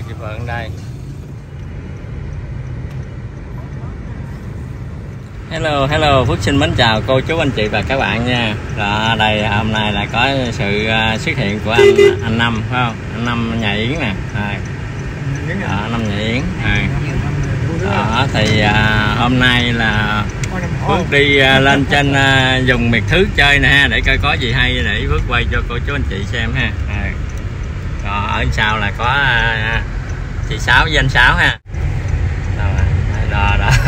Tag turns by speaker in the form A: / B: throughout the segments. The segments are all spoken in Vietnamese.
A: chị Phượng đây. Hello, Phước xin mến chào cô chú anh chị và các bạn nha. Đó, đây hôm nay là có sự xuất hiện của anh Năm, phải không? Anh Năm nhà Yến nè. Năm nhà Yến. Đó, thì hôm nay là Phước đi lên trên vùng miệt thứ chơi nè ha, để coi có gì hay để Phước quay cho cô chú anh chị xem ha. Rồi, ở sau là có chị Sáu với anh Sáu ha. Đó.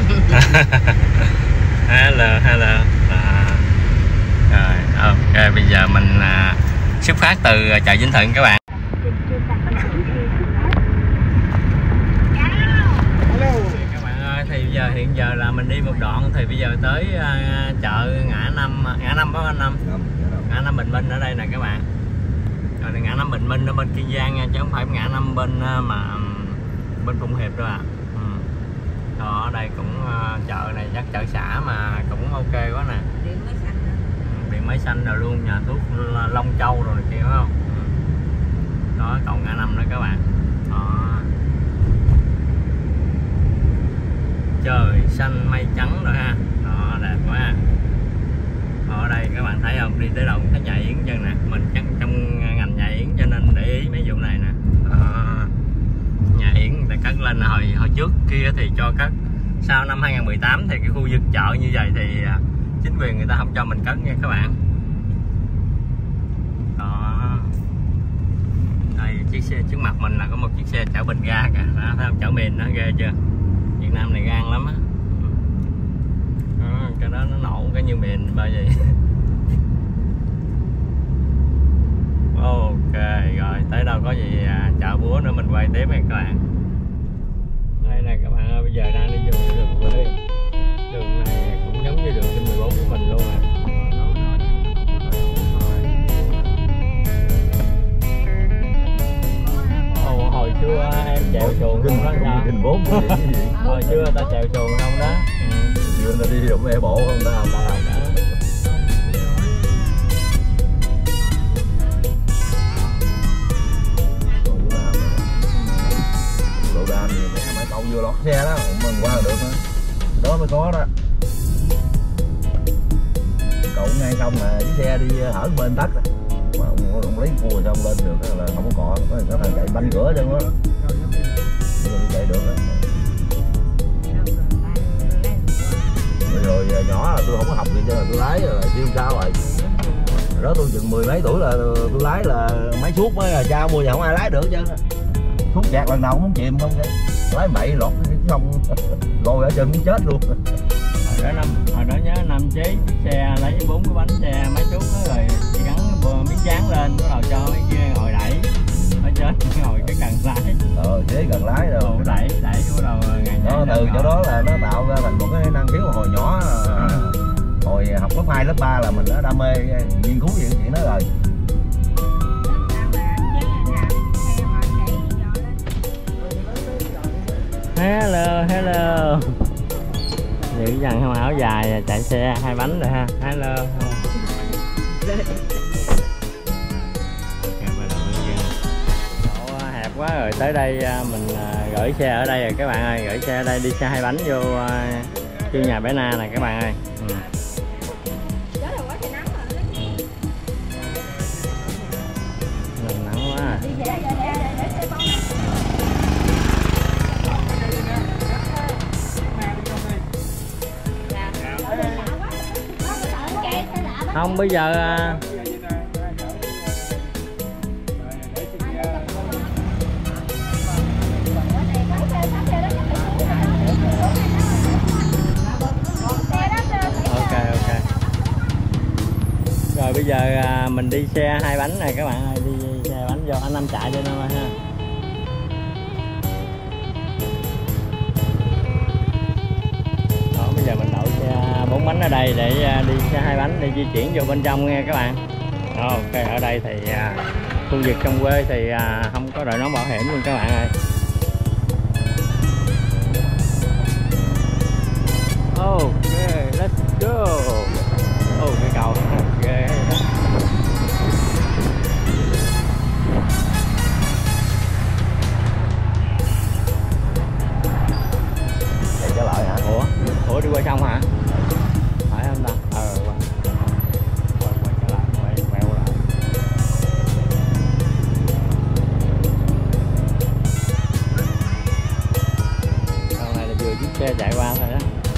A: Hello. Rồi, ok, bây giờ mình xuất phát từ chợ Vĩnh Thuận các bạn. Các bạn ơi, thì hiện giờ là mình đi một đoạn thì bây giờ tới chợ ngã năm phải không anh Năm? Ngã năm Bình Minh ở đây nè các bạn. Rồi ngã năm Bình Minh ở bên Kiên Giang nha, chứ không phải ngã năm bên bên Phụng Hiệp đâu ạ. Đó, ở đây cũng chợ này chắc chợ xã mà cũng ok quá nè. Điện máy xanh rồi luôn, nhà thuốc Long Châu rồi này kia phải không? Đó, còn ngã năm nữa các bạn. Đó. Trời xanh mây trắng rồi ha. Đó, đẹp quá. Ở đây các bạn thấy không, đi tới đâu cũng thấy nhà Yến chân nè. Mình chắc trong ngành nhà Yến cho nên để ý mấy vụ này nè. Nhà Yến người ta cất lên hồi trước kia thì cho cất, sau năm 2018 thì cái khu vực chợ như vậy thì chính quyền người ta không cho mình cất nha các bạn. Đó, đây chiếc xe trước mặt mình là có một chiếc xe chở bình ga kìa, đó, thấy không, chở mìn nó ghê chưa, Việt Nam này gan lắm á. Cái đó nó nổ cái như mìn bao vậy. Ok, rồi tới đâu có gì chợ búa nữa mình quay tiếp nha các bạn. Đây nè các bạn ơi, bây giờ đang đi vô đường quê. Đường này cũng giống như đường trên 14 của mình luôn à. Hồi xưa em chèo xuồng không đó sao?
B: Kinh 4
A: Hồi xưa ta chèo xuồng không đó.
B: Xưa ta đi đụng e bộ không ta làm ta. Cậu vừa lọt xe đó, mình qua là được hả? Đó mới có đó. Cậu ngay không là cái xe đi hở bên tắt đó. Mà ông lấy cua xong lên được là không có thằng chạy banh cửa chân đó. Chạy được rồi. Rồi nhỏ là tôi không có học gì cho là tôi lái là siêu cao rồi. Đó tôi chừng 10 mấy tuổi là tôi lái là máy suốt mới là cha mua, giờ không ai lái được chứ. Suốt chạc lần nào cũng muốn chìm không vậy. Lái bậy lọt cái xong rồi ở chân cũng chết luôn.
A: Hồi đó nhớ Năm chế chiếc xe lấy 4 cái bánh xe máy chút đó, rồi gắn miếng dán lên, bắt đầu cho mấy kia ngồi đẩy ở trên, ngồi cái cần lái.
B: Chế cần lái rồi.
A: Đẩy cái bắt đầu ngày
B: đó, từ chỗ đó là nó tạo ra thành một cái năng khiếu hồi nhỏ. Hồi học lớp 2, lớp 3 là mình đã đam mê nghiên cứu về cái chuyện đó rồi.
A: Hello. Giữ dằn không áo dài chạy xe 2 bánh rồi ha. Hello. Độ hẹp quá rồi, tới đây mình gửi xe ở đây rồi các bạn ơi, gửi xe ở đây, đi xe 2 bánh vô nhà bé Na nè các bạn ơi. Nắng quá à. Không bây giờ ok. Rồi bây giờ mình đi xe 2 bánh này các bạn ơi, đi xe 2 bánh vô, anh Năm chạy cho Năm ơi ha. Bây giờ mình đậu xe 4 bánh ở đây để đi xe 2 bánh để di chuyển vô bên trong nghe các bạn. Ok, ở đây thì khu vực trong quê thì không có đội nón bảo hiểm luôn các bạn ơi. Ok, let's go. Cái cầu ghê. quay xong hả? Phải không ta? Quay trở lại, quẹo lại. Con này là vừa chiếc xe chạy qua thôi đó.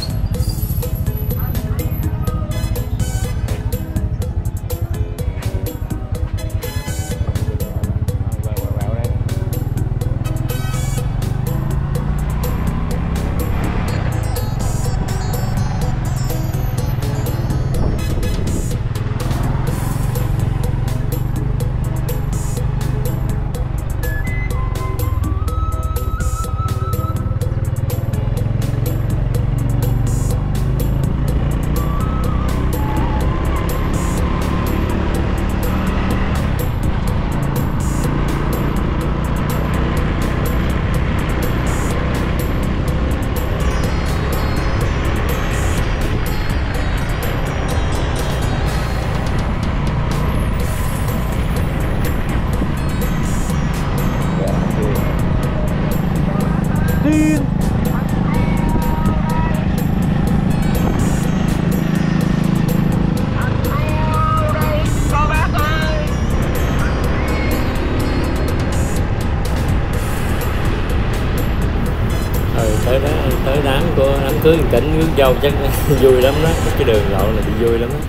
A: Tới đám của đám cưới Cảnh rước dâu chắc vui lắm đó, cái đường lộ này thì vui lắm đó.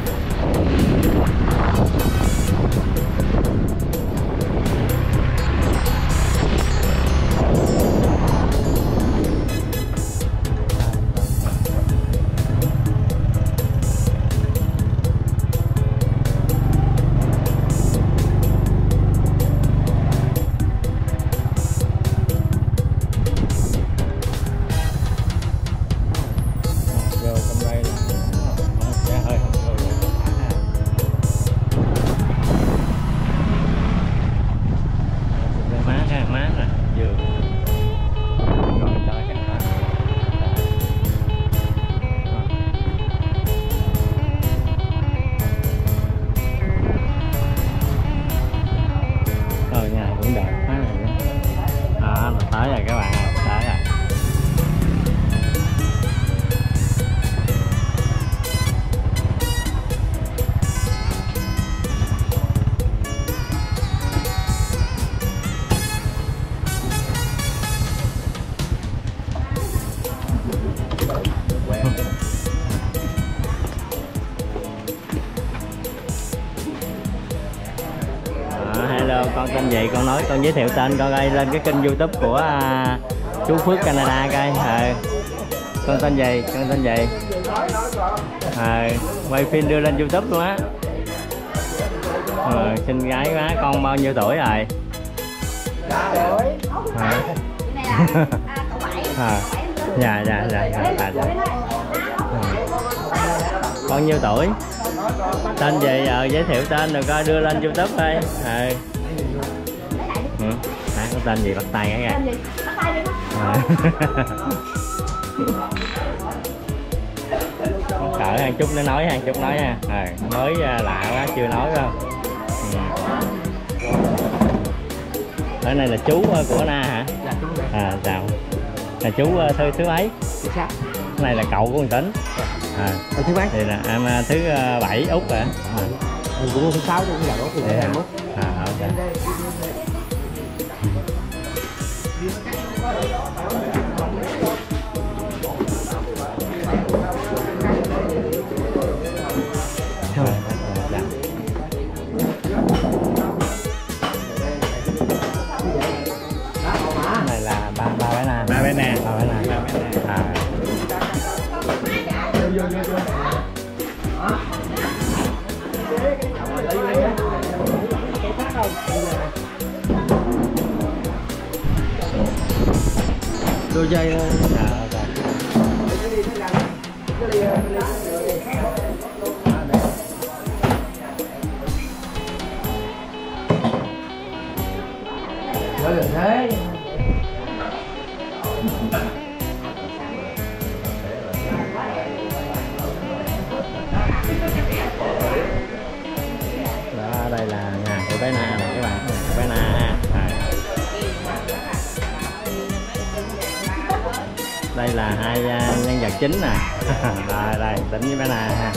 A: Tới rồi các bạn, tới rồi. Hello, con tên gì? Con nói con giới thiệu tên con ơi, lên cái kênh YouTube của chú Phước Canada coi. Con tên gì? Con tên gì? Quay phim đưa lên YouTube luôn á. Xinh gái quá, con bao nhiêu tuổi rồi? Dạ. Con nhiêu tuổi? Tên gì? Giới thiệu tên rồi coi, đưa lên YouTube coi. Có tên gì? Bắt tay cái kìa. Cỡ hàng chút nó nói, hàng chút nói ha. Mới lạ quá, chưa nói không. Ở này là chú của Na hả? Chào. Là chú thứ mấy? Cái này là cậu của con Tính.
B: Thứ mấy?
A: Thì là em thứ 7 Út hả?
B: Cũng thứ 6 chứ cũng là Út thì em Út.
A: Ok. Này là ba bé Na.
B: Ba bé Na. Đôi dây thôi. Đừng thế. Đó, đây là nhà của bé Na này các bạn, của bé Na ha.
A: Đây là hai nhân vật chính nè. Rồi đây Tĩnh với bé Na ha.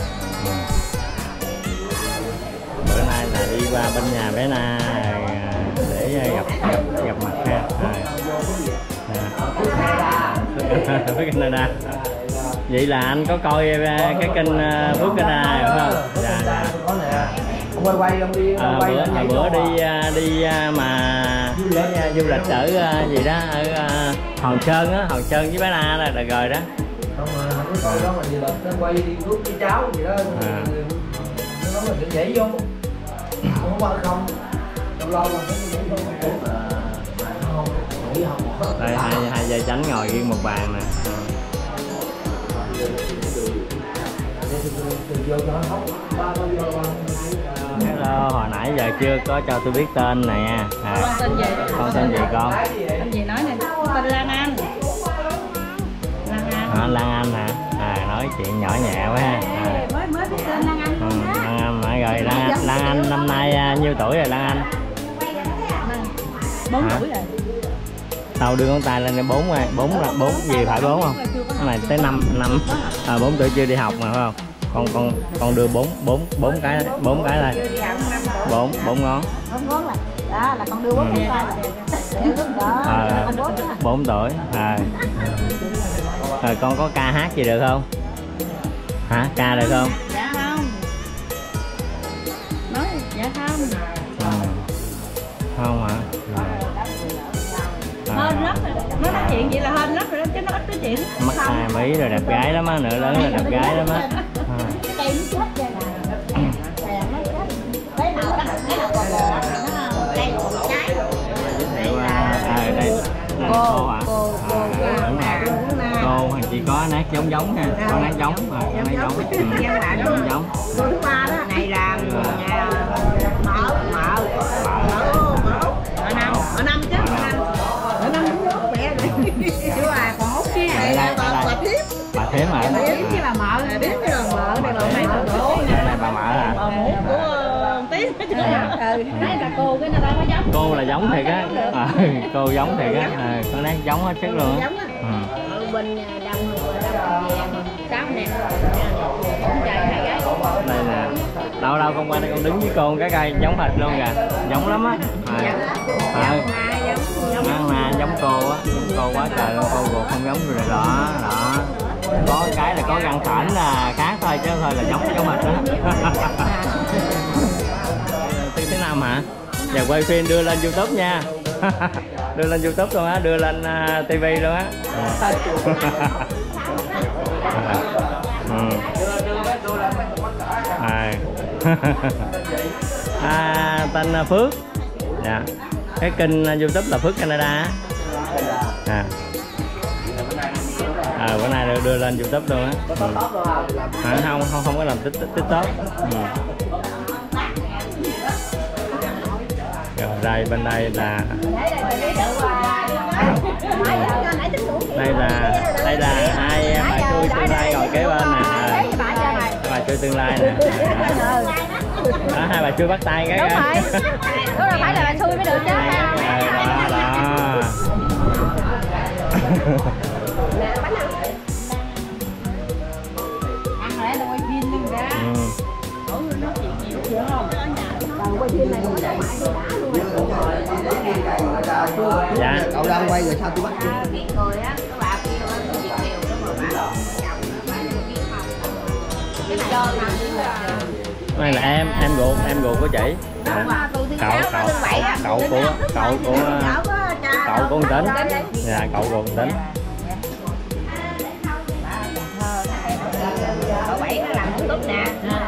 A: Bữa nay là đi qua bên nhà bé Na để gặp mặt ha. Với Canada. Vậy là anh có coi cái kênh Phước Canada rồi phải không? Dạ dạ. Bữa đi mà du lịch ở gì đó ở Hòn Sơn á, Hòn Sơn với bé Na là được rồi đó.
B: Không mà không có coi đó mà du lịch nó quay đi thuốc với cháu gì đó. Nó nói là nhảy vô. Không có qua không. Lâu lâu
A: đây hai gia chánh ngồi riêng một bàn nè. Hello, hồi nãy giờ chưa có cho tôi biết tên nè. Con tên gì con?
C: Tên gì nói nè, tên Lan Anh.
A: Lan Anh hả? Nói chuyện nhỏ nhẹ quá ha.
C: Mới biết tên Lan Anh.
A: Lan Anh nói rồi. Lan Anh năm nay nhiêu tuổi rồi Lan Anh?
C: 4 tuổi rồi.
A: Tao đưa con tay lên đây 4 rồi. 4 gì phải 4 không? Cái này tới 5 4 tuổi chưa đi học mà phải không? Con đưa 4 cái đây. 4 ngón.
C: 4 ngón là đó là con đưa 4 tay. Đó.
A: 4 tuổi. Rồi con có ca hát gì được không? Hả? Ca được không?
C: Dạ không. Nói dạ không.
A: Không hả?
C: Hên lắm rồi. Nó nói chuyện vậy là hên lắm rồi đó chứ nó ít nói chuyện.
A: Mắt 2 Mỹ rồi đẹp gái lắm á, nữa lớn là đẹp gái lắm á.
C: Cây nó chết vậy nè. Cái nào còn bò nó cây còn trái.
A: Đây cô hả? Cô hình chỉ có nát giống ha, có nát giống mà giống.
C: Cô thứ ba đó. Này là mỡ năm chứ. Ở năm cũng hút mẹ rồi. Chứ còn hút chứ này là bà Thiếp.
A: Bà Thiếp hả?
C: Thiếp chứ bà mợ. Thiếp chứ bà mợ. Đây là này
A: bà mợ hả?
C: Bà mụ của Tiến. Đây là cô cái nó có giống.
A: Cô là giống thiệt á. Cô giống thiệt á. Con nát giống hết sức luôn á.
C: Bên đông vàng 6 nè. Cũng trời hai gái.
A: Đây nè. Đâu con qua đây con đứng với cô cái cây giống hệt luôn kìa. Giống lắm á. Giống cô á, giống cô quá trời luôn, cô còn không giống rồi đó. Có cái là có răng phản là khác thôi chứ thôi là giống hệt đó. Thứ 5 hả? Giờ quay phim đưa lên YouTube nha. Đưa lên YouTube luôn á, đưa lên TV luôn á. Tên Phước. Dạ. Cái kênh YouTube là Phước Canada á. Bữa nay đưa lên YouTube luôn á. Không có làm TikTok. Rồi đây bên đây là hai bà chui tương lai ngồi kế bên nè. Bà chui tương lai nè. Đó, hai bà chui bắt tay cái.
C: Đúng rồi. Đúng rồi, phải là bà chui mới được chứ.
A: Đó.
C: Ăn lại là quay phim luôn ra. Nói chuyện nhiều chưa không? Quay phim này cũng chạy mãi luôn.
A: Dạ.
B: Cậu đang quay rồi sao tôi bắt chưa?
C: Cái người á, các bà kia ở Việt Kiều đó mà bà cái
A: này là em ruột của chị. Cậu của Tính. Dạ, cậu của Tính.
C: cậu Bảy nó làm YouTube nè.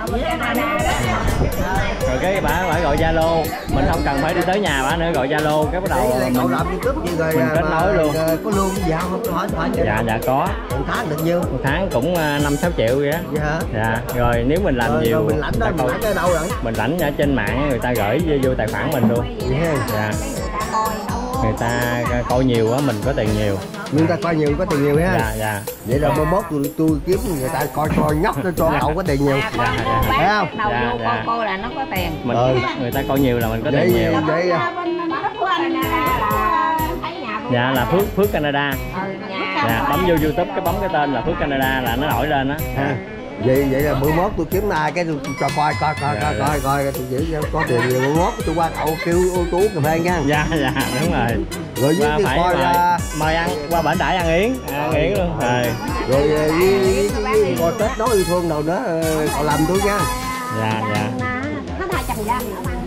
A: Rồi cái bả gọi Zalo, mình không cần phải đi tới nhà bả nữa, gọi Zalo cái bắt đầu
B: cậu làm YouTube gì rồi
A: mình kết nối luôn.
B: Có lương gì không? Tôi hỏi chứ.
A: Dạ có.
B: Một tháng được nhiêu?
A: Một tháng cũng 5-6 triệu vậy đó. Dạ. Rồi nếu mình làm nhiều
B: mình lãnh đó, mình lãnh ở đâu rồi?
A: Mình lãnh ở trên mạng, người ta gửi vô tài khoản mình luôn. Dạ. Người ta coi nhiều á, mình có tiền nhiều.
B: Người ta coi nhiều có tiền nhiều ha.
A: Dạ dạ.
B: Vậy là mai mốt tôi kiếm người ta coi nhóc nó cho cậu có tiền nhiều.
C: Dạ dạ. Phải không? Đầu vô coi là nó có tiền.
A: Mình người ta coi nhiều là mình có tiền nhiều.
B: Vậy
C: bên của anh là thấy nhà
A: Dạ là Phước Canada. Dạ, bấm vô YouTube cái bấm cái tên là Phước Canada là nó nổi lên á.
B: Vậy là 11 tôi kiếm nay cái tôi cho coi tôi chỉ có tiền 11 tôi qua cậu kêu chú cà phê nha.
A: Dạ đúng rồi.
B: Rồi với
A: phải
B: coi
A: mời ăn qua bển đãi ăn yến luôn.
B: Rồi với coi Tết nói yêu thương đâu nữa cậu làm tôi nha.
A: Dạ.
C: Nó thay chồng ra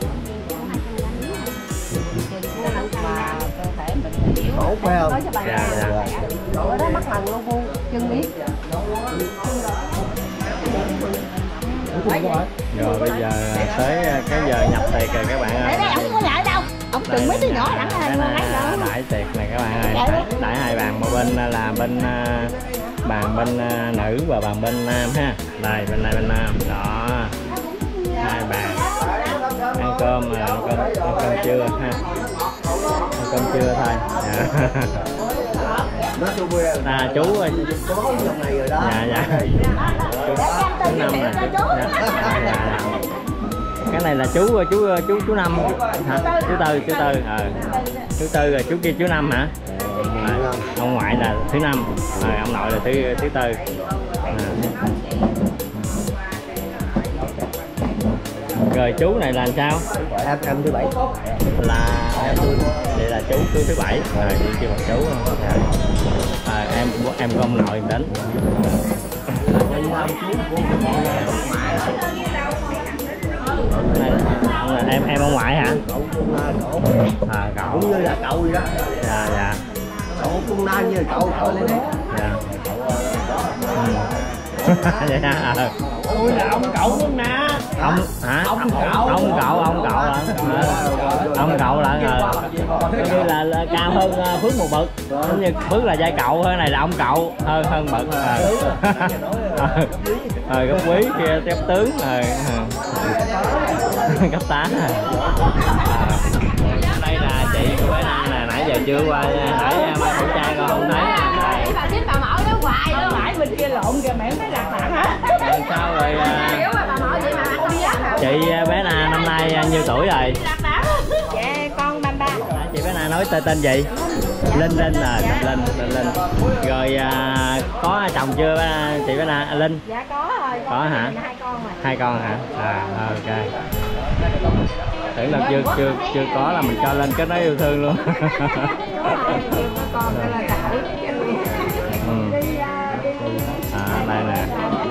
B: Tốt phải không?
A: Dạ.
C: Ở đó mắc lần luôn Vu, chân biết.
A: Rồi bây giờ tới cái giờ nhập tiệc rồi các bạn ơi.
C: Đây ông có lại đâu. Ông từng mấy đứa nhỏ đẳng
A: cái này đãi tiệc này các bạn ơi. Đãi hai bàn, một bên là bên bàn bên nữ và bàn bên nam ha. Đây bên này bên nam. Đó. Hai bàn. Ăn cơm trưa ha. Ăn cơm trưa thôi. Chú dạ chú Năm nè cái này là chú Năm hả? Chú Tư rồi chú kia chú Năm hả? Ông ngoại là thứ Năm rồi ông nội là thứ Tư. Rồi chú này là sao?
B: Em thứ Bảy
A: là vậy là chú thứ Bảy rồi đi kêu bằng chú em của ông nội đến. Em ông ngoại hả? Cậu
B: cũng như là cậu vậy đó.
A: Dạ
B: Cậu cũng na như cậu lên đấy.
A: Vậy hả?
B: Ôi là ông cậu cũng na.
A: Ông hả? Ông cậu là cao hơn Phước một bậc. Giống như Phước là giai cậu, hơn này là ông cậu hơn bậc. Cấp quý kia cấp tướng cấp tá. Đây là chị của bé Nam nè, nãy giờ chưa qua hỏi mai khẩu trang con không thấy.
C: Bà tiếp bà mẫu đó hoài đó, phải bên kia lộn kìa mẹ thấy lạc bạn hả?
A: Sao rồi? Chị bé Na năm nay nhiêu tuổi rồi?
C: Dạ con 33.
A: Chị bé Na nói tên gì? Linh Linh. Rồi có chồng chưa chị bé Na? Linh?
C: Dạ có rồi.
A: Có hả? Hai con hả? Ok. Tưởng là chưa có là mình cho lên cái nói yêu thương luôn. Đây nè.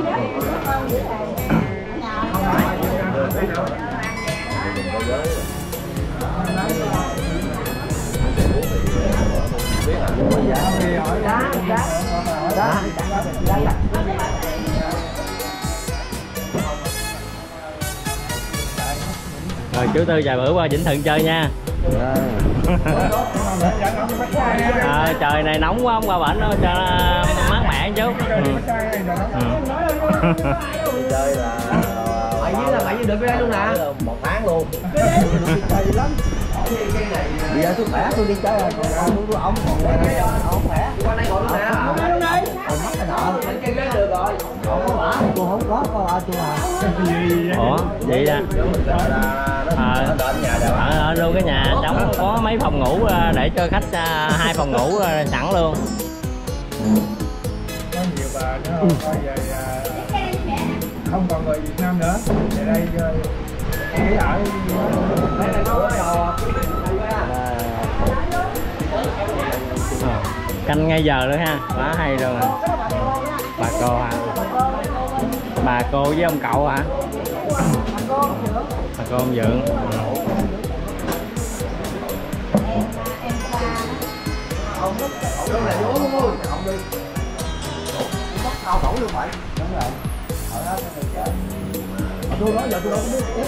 A: Rồi chú Tư vài bữa qua Vĩnh Thuận chơi nha. Trời này nóng quá, không qua bển đâu cho mát mẻ chút.
B: Chơi là mày với được cái đây luôn nè, 1 tháng luôn. Bây giờ tôi khỏe tôi đi chơi rồi, tôi ông còn khỏe. Qua đây gọi luôn nè. Còn mất cái nợ. Được rồi. Tôi không có tôi à.
A: Ủa vậy à? Ở luôn cái nhà trống có mấy phòng ngủ để cho khách 2 phòng ngủ sẵn luôn.
D: Có nhiều bà nó không còn người Việt Nam nữa. Về đây nghỉ ở
A: canh ngay giờ luôn ha, quá hay luôn à. Bà cô hả? Bà cô với ông cậu hả? Bà cô ông Dượng.
B: Tôi nói giờ tôi đâu có biết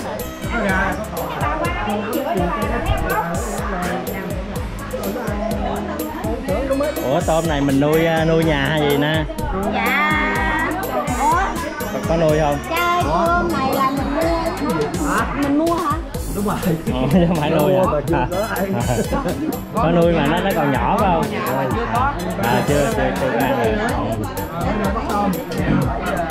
A: Ủa tôm này mình nuôi nhà hay gì nè?
C: Dạ. Ủa?
A: Có nuôi không?
C: Chơi tôm này là mình mua. Hả? Mình mua hả?
B: Đúng rồi.
A: Chứ phải nuôi hả? Có nuôi mà nó còn nhỏ phải không? Chưa ăn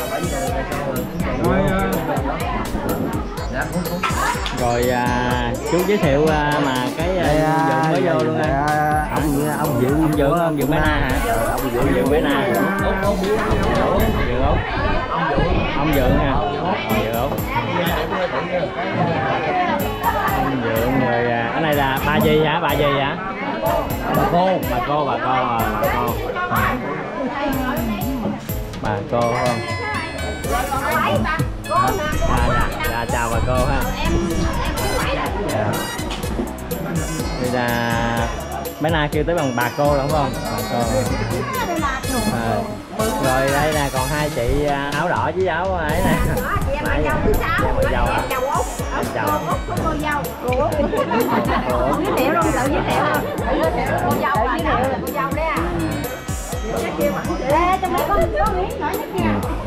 A: được. Rồi chú giới thiệu mà cái dụng mới vô luôn ha.
B: Ông Dượng
A: Bé Na hả? Ông Dượng Bé Na. Ông Dượng ha. Ông Dượng người cái này là bà gì hả? Bà cô không? Dạ, chào bà cô ha. Đây là bé Na kêu tới bằng bà cô đúng không? Bà cô. Rồi đây là còn hai chị áo đỏ với áo ấy nè. Em dâu hả? Em dâu.
C: Giới thiệu luôn, tự giới thiệu luôn. Cô dâu đấy à. Ê, trong đây có Yến nữa nha.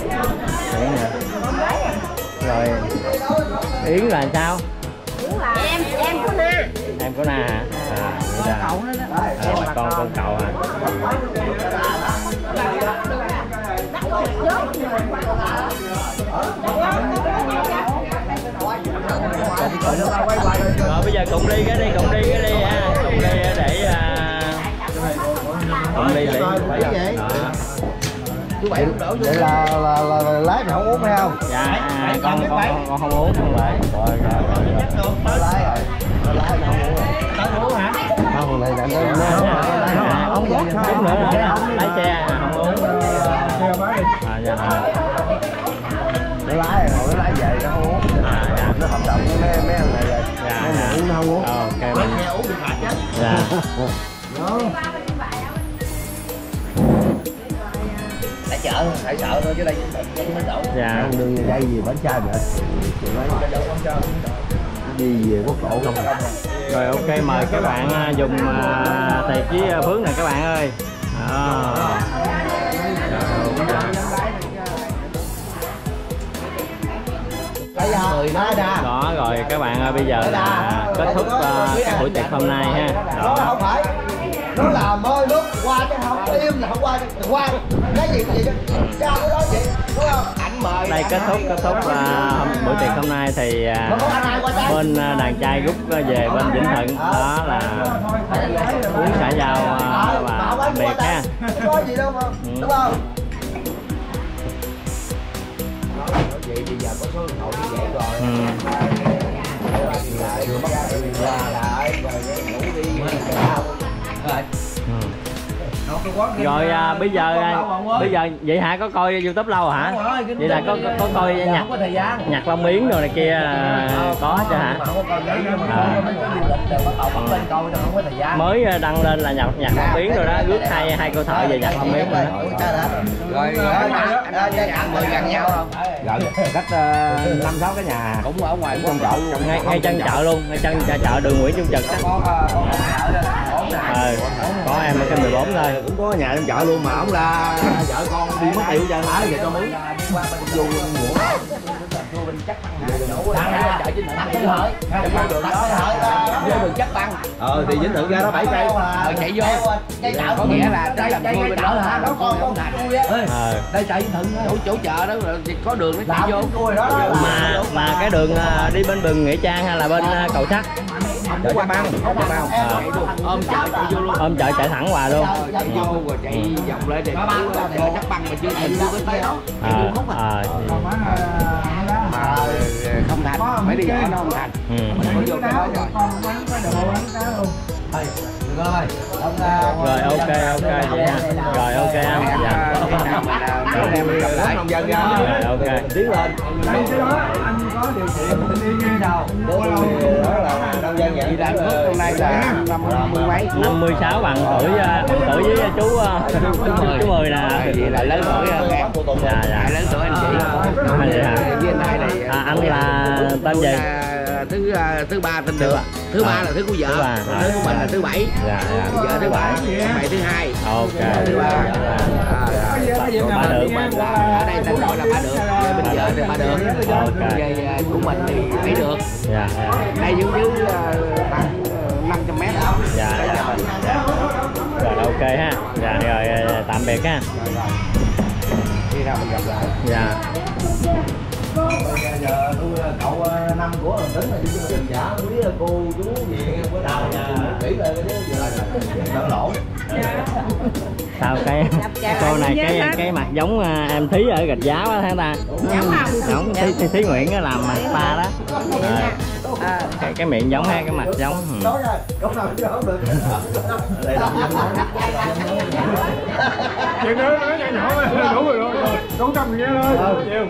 A: Rồi Yến là sao?
C: Yến là em của Na.
A: Em của Na hả? Cậu nữa đó. Con cậu hả? Rồi bây giờ cùng đi cái đi ha. Cùng đi để
B: chú Bảy lúc đổ vậy là lái mày không uống phải không?
A: Dạ con không uống không phải. Rồi
B: lái rồi lái không uống.
A: Tới uống hả?
B: Không này
A: ông chút nữa lái xe không uống. Dạ
B: nó lái rồi nó lái về nó không uống. Nó hợp đồng với mấy anh này rồi. Dạ uống nó không uống.
A: Ok mình
B: nghe uống bị phạt chứ.
A: Dạ.
B: Tại chợ phải sợ thôi chứ đây không đậu.
A: Dạ.
B: Đường đây gì bánh chai vậy? Đi về quốc lộ không.
A: Rồi ok mời các bạn dùng Tiệc với Phước nè các bạn ơi. Đó rồi các bạn ơi, bây giờ là kết thúc cái buổi tiệc hôm nay ha. Đó.
B: Không phải nó là môi lúc qua chứ không im là không qua cái gì cha cái đó chị đúng không? Anh mời
A: đây kết thúc buổi tiệc hôm nay thì bên đàn trai rút về bên Vĩnh Thuận, đó là uống xã giao và tạm biệt ha.
B: Có gì đâu mà đúng không? Vậy bây giờ có số điện thoại như vậy rồi. Chưa bắt ra lại rồi ngủ đi
A: rồi bây giờ vậy hả, có coi YouTube lâu hả? Vậy là có coi nhạc Long Yến rồi này kia có chứ hả? Mới đăng lên là nhạc Long Yến rồi đó, rước hai cô thợ về nhạc Long Yến rồi đó.
B: Rồi mời gần nhau không? Cách 5-6 cái nhà cũng ở ngoài con chợ,
A: ngay chân chợ luôn, ngay chân chợ đường Nguyễn Trung Trực đó. Có em ở kênh 14 thôi.
B: Cũng có nhà trong chợ luôn mà ông ra vợ con đi mất tiêu cho hả, về cho mướn qua bên vô ngủ chắc chợ Vĩnh Thuận hỡi vô đường chắc tăng thì Vĩnh Thuận ra đó 7 cây chạy vô có nghĩa là tới làm vui bên đó hả, đó con đây chợ Vĩnh Thuận chỗ chợ đó có đường nó chạy vô
A: mà cái đường đi bên đường Nghĩa Trang hay là bên cầu sắt?
B: chợ Chắc Băng
A: ôm chợ chạy thẳng qua luôn.
B: Chạy vô rồi chạy vòng lên để chợ Chắc Băng mà chưa thành vô cái đó mà không thành, mấy đi gãy nó không thành. Mình có vô cái đó rồi.
A: Rồi ok vậy ha. Rồi ok anh. Dạ.
B: Em gặp lại nông dân ra.
A: Rồi ok. Tiến lên.
D: Anh có điều kiện đi ngay đầu.
B: Đó là nông dân vậy. Đang phước hôm nay là
A: 56 bằng tuổi với chú Mười nè.
B: Vậy là lớn tuổi em. Dạ. Lớn tuổi anh chị. Với anh hai này.
A: Anh là tên gì?
B: Thứ ba tên Được. Thứ ba là thứ của vợ. Thứ của mình là thứ bảy. Vợ thứ bảy, mày thứ hai.
A: Ok.
B: Thứ ba.
A: Ba Được.
B: Ở đây tên gọi là Ba Được. Bên vợ thì Ba Được. Về của mình thì Mấy Được.
A: Dạ.
B: Đây dưới khoảng 500 mét.
A: Dạ. Rồi ok ha. Dạ rồi tạm biệt ha.
B: Khi nào mình gặp lại.
A: Dạ.
B: Giờ tôi cậu năm của thằng Tính này đi cho mình giả quý cô chú gì có đau kỹ lại cái giờ đỡ lỗ.
A: Sao cái cô này cái mặt giống em Thí ở Gạch Giá quá hả ta? Giống Thí Nguyễn á làm spa đó. Cái miệng giống ha, cái mặt giống.
D: Chuyện đó nói nhỏ nhỏ đủ rồi đó. Đúng tâm nghe thôi. Chiều.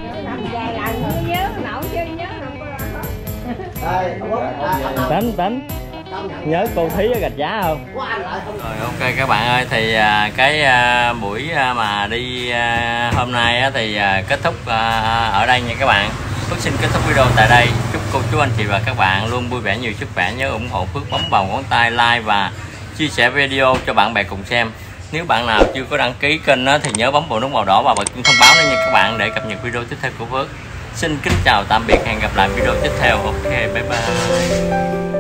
A: Tính nhớ cô Thí ở Gạch Giá không? Rồi ok các bạn ơi, thì cái buổi mà đi hôm nay á, thì kết thúc ở đây nha các bạn. Phước xin kết thúc video tại đây. Chúc cô chú anh chị và các bạn luôn vui vẻ, nhiều sức khỏe. Nhớ ủng hộ Phước bấm vào ngón tay like và chia sẻ video cho bạn bè cùng xem. Nếu bạn nào chưa có đăng ký kênh á, thì nhớ bấm vào nút màu đỏ và bật chuông thông báo nữa nha các bạn, để cập nhật video tiếp theo của Phước. Xin kính chào tạm biệt, hẹn gặp lại video tiếp theo. Ok, bye bye.